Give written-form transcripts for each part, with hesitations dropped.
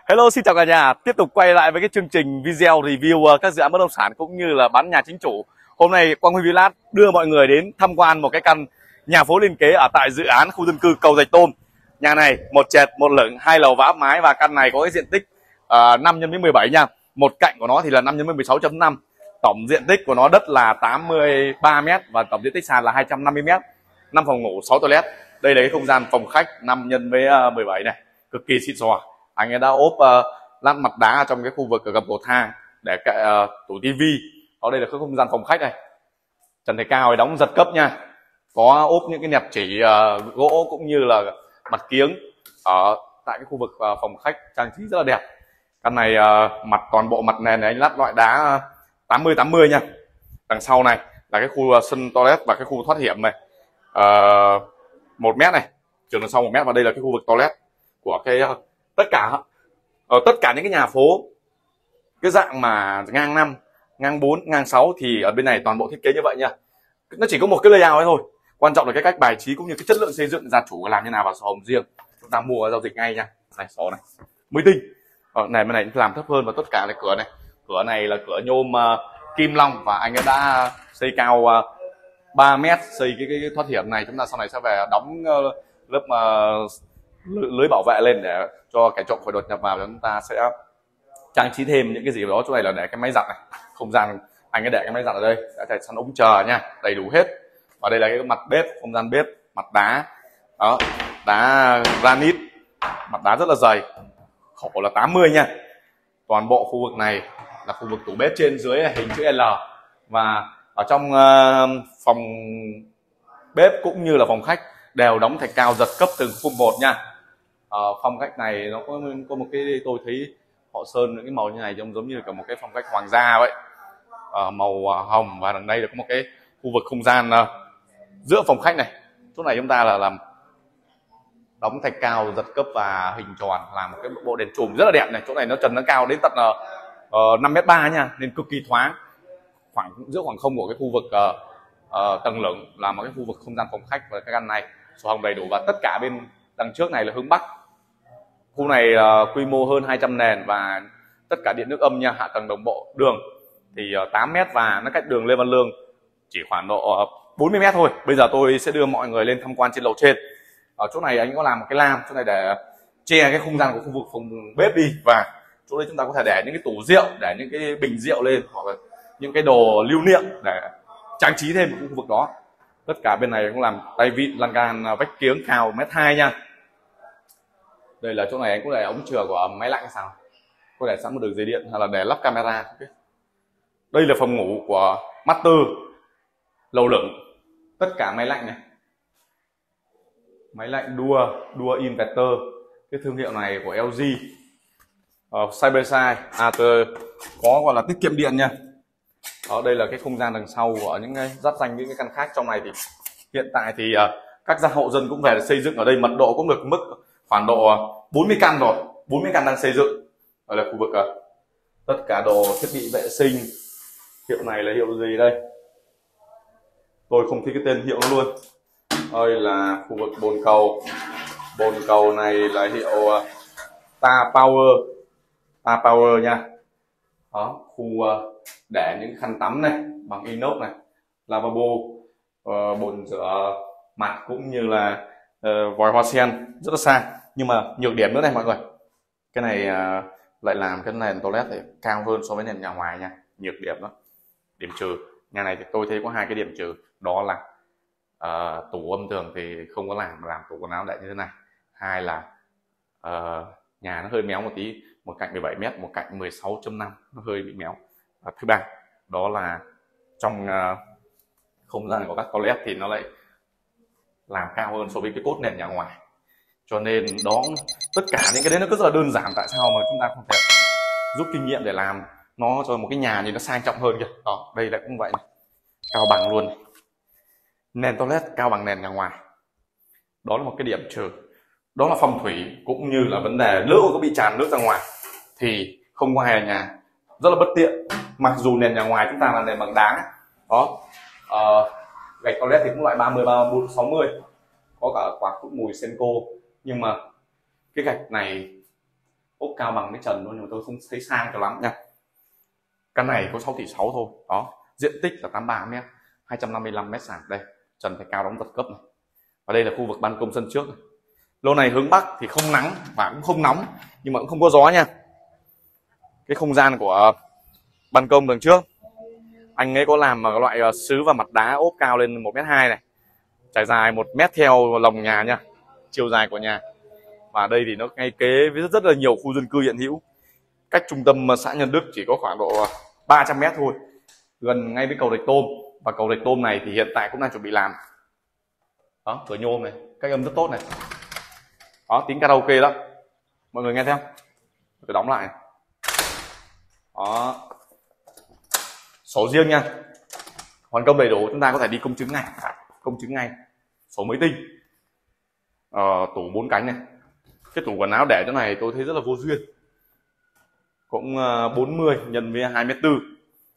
Hello, xin chào cả nhà. Tiếp tục quay lại với cái chương trình video review các dự án bất động sản cũng như là bán nhà chính chủ. Hôm nay Quang Huy Villas đưa mọi người đến tham quan một cái căn nhà phố liên kế ở tại dự án khu dân cư Cầu Rạch Tôm. Nhà này một trệt, một lửng, 2 lầu và áp mái, và căn này có cái diện tích 5 x 17 nha. Một cạnh của nó thì là 5 x 16.5. Tổng diện tích của nó đất là 83 m và tổng diện tích sàn là 250 m. 5 phòng ngủ, 6 toilet. Đây là cái không gian phòng khách 5 x 17 này, cực kỳ xịn sò. Anh ấy đã ốp lát mặt đá trong cái khu vực ở gầm cầu thang để tủ tivi. Ở đây là cái không gian phòng khách này, trần thạch cao đóng giật cấp nha, có ốp những cái nẹp chỉ gỗ cũng như là mặt kiếng ở tại cái khu vực phòng khách, trang trí rất là đẹp. Căn này mặt toàn bộ mặt nền này anh lát loại đá 80 nha. Đằng sau này là cái khu sân toilet và cái khu thoát hiểm này 1 mét này, trường đằng sau 1 mét, và đây là cái khu vực toilet của cái tất cả những cái nhà phố cái dạng mà ngang 5, ngang 4, ngang 6 thì ở bên này toàn bộ thiết kế như vậy nha. Nó chỉ có một cái layout ấy thôi, quan trọng là cái cách bài trí cũng như cái chất lượng xây dựng gia chủ làm như nào vào sổ hồng riêng. Chúng ta mua giao dịch ngay nha. Này, sổ này mới tinh. Này bên này làm thấp hơn, và tất cả là cửa này là cửa nhôm kim long, và anh ấy đã xây cao 3 mét, xây cái thoát hiểm này. Chúng ta sau này sẽ về đóng lớp lưới bảo vệ lên để cho kẻ trộm khỏi đột nhập vào. Chúng ta sẽ trang trí thêm những cái gì đó. Chỗ này là để cái máy giặt này, không gian anh ấy để cái máy giặt ở đây, đã thể sẵn ống chờ nha, đầy đủ hết. Và đây là cái mặt bếp, không gian bếp, mặt đá đó, đá granite, mặt đá rất là dày, khổ là 80 nha. Toàn bộ khu vực này là khu vực tủ bếp, trên dưới là hình chữ L, và ở trong phòng bếp cũng như là phòng khách đều đóng thạch cao giật cấp từng khung một nha. Phong cách này nó có một cái, tôi thấy họ sơn những cái màu như này giống như cả một cái phong cách hoàng gia vậy, màu hồng. Và đằng đây là có một cái khu vực không gian giữa phòng khách này. Chỗ này chúng ta là làm đóng thạch cao giật cấp và hình tròn, làm một cái bộ đèn chùm rất là đẹp này. Chỗ này nó trần nó cao đến tận 5,3 m nha, nên cực kỳ thoáng. Giữa khoảng không của cái khu vực tầng lửng là một cái khu vực không gian phòng khách, và cái căn này sổ hồng đầy đủ. Và tất cả bên đằng trước này là hướng bắc. Khu này quy mô hơn 200 nền và tất cả điện nước âm nha, hạ tầng đồng bộ. Đường thì 8 m và nó cách đường Lê Văn Lương chỉ khoảng độ 40 m thôi. Bây giờ tôi sẽ đưa mọi người lên tham quan trên lầu trên. Ở chỗ này anh có làm một cái lam chỗ này để che cái không gian của khu vực phòng bếp đi, và chỗ đây chúng ta có thể để những cái tủ rượu, để những cái bình rượu lên, hoặc là những cái đồ lưu niệm để trang trí thêm khu vực đó. Tất cả bên này cũng làm tay vịn, lan can, vách kiếng cao 1,2 m nha. Đây là chỗ này anh có để ống chừa của máy lạnh hay sao, có để sẵn một đường dây điện hay là để lắp camera. Đây là phòng ngủ của master lầu lửng, tất cả máy lạnh này, máy lạnh Dua Inverter, cái thương hiệu này của LG. Side by side có gọi là tiết kiệm điện nha. Đây là cái không gian đằng sau của những cái giáp danh những cái căn khác. Trong này thì hiện tại thì các gia hộ dân cũng về xây dựng ở đây, mật độ cũng được mức khoảng độ 40 căn rồi, 40 căn đang xây dựng. Đây là khu vực tất cả đồ thiết bị vệ sinh. Hiệu này là hiệu gì đây, tôi không thích cái tên hiệu nó luôn. Đây là khu vực bồn cầu này là hiệu Ta Power nha. Đó, khu để những khăn tắm này bằng inox này, lavabo, bồn rửa mặt cũng như là vòi hoa sen, rất là sang. Nhưng mà nhược điểm nữa này mọi người, cái này lại làm cái nền toilet thì cao hơn so với nền nhà ngoài nha. Nhược điểm đó, điểm trừ nhà này thì tôi thấy có 2 cái điểm trừ, đó là tủ âm tường thì không có làm tủ quần áo lại như thế này. Hai là nhà nó hơi méo một tí, một cạnh 17 m, một cạnh 16.5, nó hơi bị méo. Và thứ ba đó là trong không gian của các toilet thì nó lại làm cao hơn so với cái cốt nền nhà ngoài. Cho nên đó, tất cả những cái đấy nó rất là đơn giản. Tại sao mà chúng ta không thể rút kinh nghiệm để làm nó cho một cái nhà thì nó sang trọng hơn kìa. Đó, đây là cũng vậy này. Cao bằng luôn, nền toilet cao bằng nền nhà ngoài. Đó là một cái điểm trừ. Đó là phong thủy cũng như là vấn đề lỡ có bị tràn nước ra ngoài thì không có ai ở nhà, rất là bất tiện. Mặc dù nền nhà ngoài chúng ta là nền bằng đá đó, gạch toilet thì cũng loại 30, 34, 60, có cả quả cũng mùi Senco, nhưng mà cái gạch này ốp cao bằng cái trần luôn, nhưng mà tôi không thấy sang cho lắm nha. Căn này có 6,6 tỷ thôi. Đó, diện tích là 83 m, 255 m sàn. Đây, trần phải cao đóng giật cấp này. Và đây là khu vực ban công sân trước này. Lô này hướng bắc thì không nắng và cũng không nóng, nhưng mà cũng không có gió nha. Cái không gian của ban công đằng trước anh ấy có làm mà loại sứ và mặt đá ốp cao lên 1,2 m này, trải dài 1 m theo lồng nhà nha, chiều dài của nhà. Và đây thì nó ngay kế với rất là nhiều khu dân cư hiện hữu, cách trung tâm xã Nhân Đức chỉ có khoảng độ 300 m thôi, gần ngay với cầu Rạch Tôm. Và cầu Rạch Tôm này thì hiện tại cũng đang chuẩn bị làm. Đó, cửa nhôm này, cách âm rất tốt này. Đó, tiếng karaoke đó, mọi người nghe theo. Tôi đóng lại. Đó, sổ riêng nha, hoàn công đầy đủ, chúng ta có thể đi công chứng ngay, sổ mới tinh. Tủ 4 cánh này, cái tủ quần áo để chỗ này tôi thấy rất là vô duyên, cũng 40 x 2,4 m.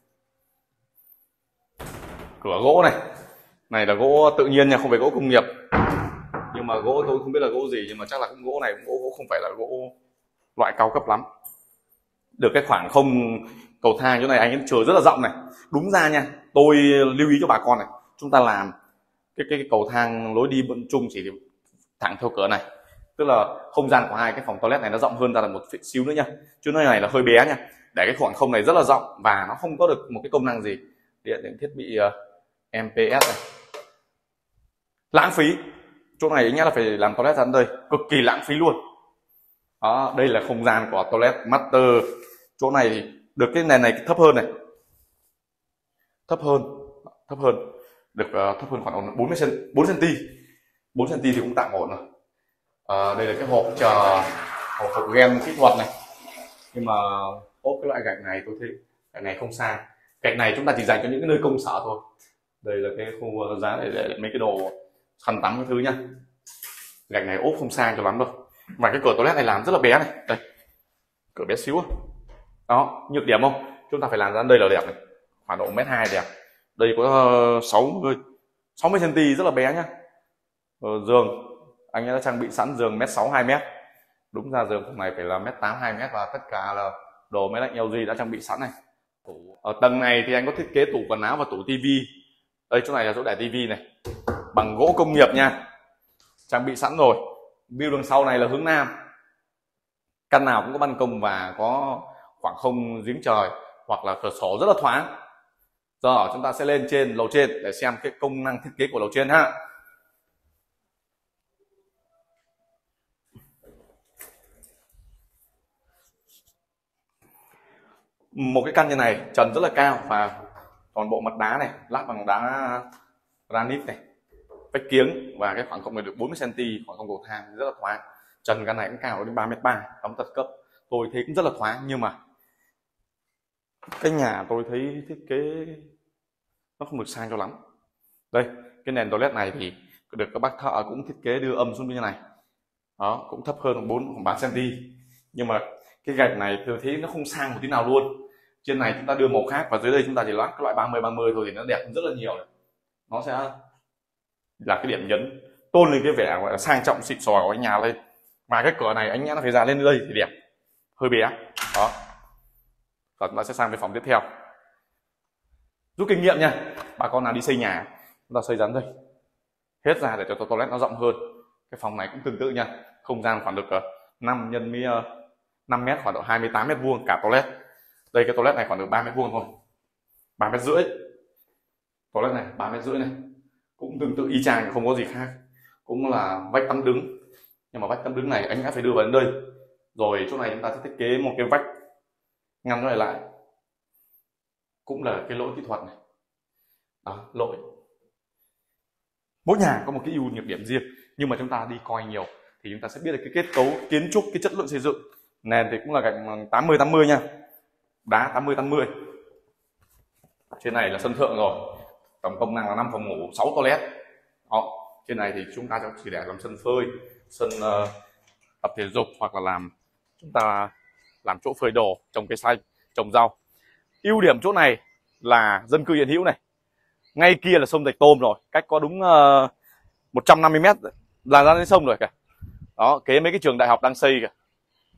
Cửa gỗ này là gỗ tự nhiên nha, không phải gỗ công nghiệp, nhưng mà gỗ tôi không biết là gỗ gì, nhưng mà chắc là cũng gỗ này, gỗ không phải là gỗ loại cao cấp lắm. Được cái khoảng không cầu thang chỗ này anh ấy chừa rất là rộng này. Đúng ra nha, tôi lưu ý cho bà con này, chúng ta làm cái cầu thang lối đi bận chung chỉ thẳng theo cửa này, tức là không gian của hai cái phòng toilet này nó rộng hơn ra là một xíu nữa nha, chứ nơi này là hơi bé nha. Để cái khoảng không này rất là rộng và nó không có được một cái công năng gì. Điện những thiết bị MPS này, lãng phí. Chỗ này nhá là phải làm toilet ra đến đây, cực kỳ lãng phí luôn. Đó, đây là không gian của toilet master. Chỗ này được cái nền này thấp hơn này, thấp hơn được thấp hơn khoảng 4 cm thì cũng tạm ổn rồi. Đây là cái hộp chờ hộp gen kỹ thuật này, nhưng mà ốp cái loại gạch này tôi thấy gạch này không sang. Gạch này chúng ta chỉ dành cho những cái nơi công sở thôi. Đây là cái khu giá để mấy cái đồ khăn tắm cái thứ nhá. Gạch này ốp không sang cho lắm đâu. Và cái cửa toilet này làm rất là bé này, đây cửa bé xíu. Đó, nhược điểm không, chúng ta phải làm ra đây là đẹp này, khoảng độ 1,2 m đẹp. Đây có 60 cm, rất là bé nhá. Giường anh ấy đã trang bị sẵn giường 1,6 m 2 m. Đúng ra giường này phải là 1,8 m 2 m, và tất cả là đồ máy lạnh LG đã trang bị sẵn này. Ở tầng này thì anh có thiết kế tủ quần áo và tủ tivi. Đây, chỗ này là chỗ để tivi này, bằng gỗ công nghiệp nha, trang bị sẵn rồi. View đằng sau này là hướng nam, căn nào cũng có ban công và có khoảng không giếng trời hoặc là cửa sổ rất là thoáng. Giờ chúng ta sẽ lên trên lầu trên để xem cái công năng thiết kế của lầu trên ha. Một cái căn như này trần rất là cao và toàn bộ mặt đá này lát bằng đá granite này, vách kiếng, và cái khoảng không này được 40 cm, khoảng không cầu thang rất là thoáng. Trần căn này cũng cao đến 3,3 m, đóng tật cấp, tôi thấy cũng rất là thoáng. Nhưng mà cái nhà tôi thấy thiết kế nó không được sang cho lắm. Đây, cái nền toilet này thì được các bác thợ cũng thiết kế đưa âm xuống như này. Đó, cũng thấp hơn khoảng 3 cm. Nhưng mà cái gạch này tôi thấy nó không sang một tí nào luôn. Trên này chúng ta đưa màu khác, và dưới đây chúng ta chỉ lát cái loại 30-30 thôi thì nó đẹp rất là nhiều này. Nó sẽ là cái điểm nhấn, tôn lên cái vẻ gọi là sang trọng xịn sò của cái nhà lên. Và cái cửa này anh nhẽ nó phải ra lên đây thì đẹp, hơi bé. Đó, và chúng ta sẽ sang cái phòng tiếp theo. Rút kinh nghiệm nha, bà con nào đi xây nhà chúng ta xây dán đây hết ra để cho toilet nó rộng hơn. Cái phòng này cũng tương tự nha, không gian khoảng được 5 x 5 m, khoảng độ 28 m² cả toilet. Đây, cái toilet này khoảng được 3 m² thôi, 3,5 m. Toilet này 3,5 m này, cũng tương tự y chang, không có gì khác, cũng là vách tắm đứng. Nhưng mà vách tắm đứng này anh đã phải đưa vào đến đây. Rồi chỗ này chúng ta sẽ thiết kế một cái vách ngăn nó lại, cũng là cái lỗi kỹ thuật này. Đó, lỗi. Mỗi nhà có một cái ưu nhược điểm riêng, nhưng mà chúng ta đi coi nhiều thì chúng ta sẽ biết được cái kết cấu kiến trúc, cái chất lượng xây dựng. Nền thì cũng là gạch 80-80 nha, đá 80-80. Trên này là sân thượng rồi, tổng công năng là 5 phòng ngủ, 6 toilet. Đó, trên này thì chúng ta chỉ để làm sân phơi, sân tập thể dục, hoặc là chúng ta làm chỗ phơi đồ, trồng cây xanh, trồng rau. Ưu điểm chỗ này là dân cư hiện hữu này, ngay kia là sông Rạch Tôm rồi, cách có đúng 150 m là ra đến sông rồi kìa. Đó, kế mấy cái trường đại học đang xây kìa,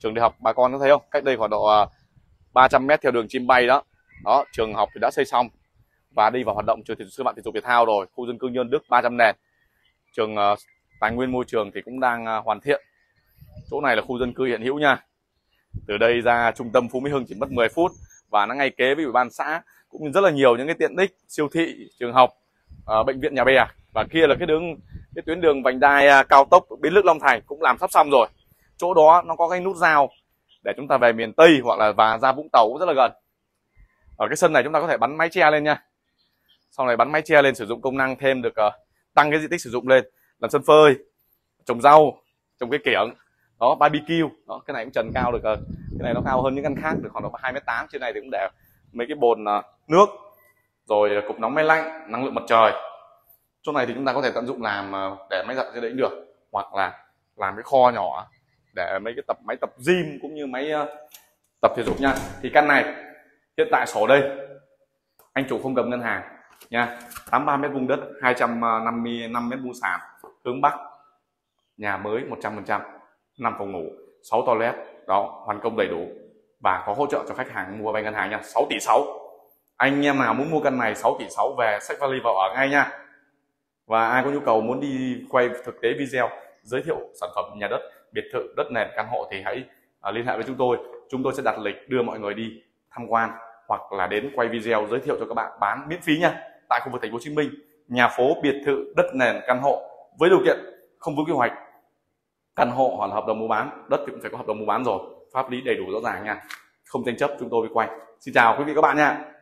Trường đại học bà con có thấy không, cách đây khoảng độ 300 mét theo đường chim bay đó. Đó, trường học thì đã xây xong và đi vào hoạt động. Trường sư phạm thể dục thể thao rồi, khu dân cư Nhơn Đức 300 nền. Trường tài nguyên môi trường thì cũng đang hoàn thiện. Chỗ này là khu dân cư hiện hữu nha. Từ đây ra trung tâm Phú Mỹ Hưng chỉ mất 10 phút và nó ngay kế với ủy ban xã, cũng như rất là nhiều những cái tiện ích, siêu thị, trường học, bệnh viện Nhà Bè. Và kia là cái tuyến đường vành đai cao tốc Bến Lức Long Thành cũng làm sắp xong rồi. Chỗ đó nó có cái nút giao để chúng ta về miền Tây hoặc là và ra Vũng Tàu cũng rất là gần. Ở cái sân này chúng ta có thể bắn mái che lên nha. Sau này bắn mái che lên sử dụng công năng thêm được, tăng cái diện tích sử dụng lên, làm sân phơi, trồng rau, trồng cái kiểng đó, barbecue đó. Cái này cũng trần cao được, cái này nó cao hơn những căn khác, được khoảng độ 2m8. Trên này thì cũng để mấy cái bồn nước, rồi cục nóng máy lạnh, năng lượng mặt trời. Chỗ này thì chúng ta có thể tận dụng làm để máy giặt trên đấy cũng được, hoặc là làm cái kho nhỏ để mấy cái máy tập gym cũng như máy tập thể dục nha. Thì căn này hiện tại sổ đây, anh chủ không cầm ngân hàng nha. 83 mét vuông đất, 255 mét vuông sàn, hướng Bắc, nhà mới 100%, 5 phòng ngủ, 6 toilet đó, hoàn công đầy đủ và có hỗ trợ cho khách hàng mua vay ngân hàng nha. 6,6 tỷ. Anh em nào muốn mua căn này 6,6 tỷ về xách vali vào ở ngay nha. Và ai có nhu cầu muốn đi quay thực tế video giới thiệu sản phẩm nhà đất, biệt thự, đất nền, căn hộ thì hãy liên hệ với chúng tôi. Chúng tôi sẽ đặt lịch đưa mọi người đi tham quan hoặc là đến quay video giới thiệu cho các bạn bán miễn phí nha. Tại khu vực thành phố Hồ Chí Minh, nhà phố, biệt thự, đất nền, căn hộ với điều kiện không vướng quy hoạch, căn hộ hoặc là hợp đồng mua bán, đất thì cũng phải có hợp đồng mua bán rồi, pháp lý đầy đủ rõ ràng nha, không tranh chấp chúng tôi mới quay. Xin chào quý vị các bạn nha.